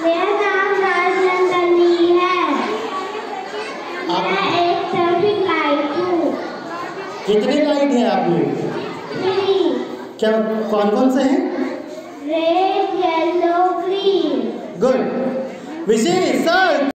मेरा नाम राजनंदनी है। मैं एक ट्रैफिक लाइट हूँ। कितने लाइट हैं आप में? 3। क्या कौन कौन से हैं? Red, yellow, green. गुड। विशेष सर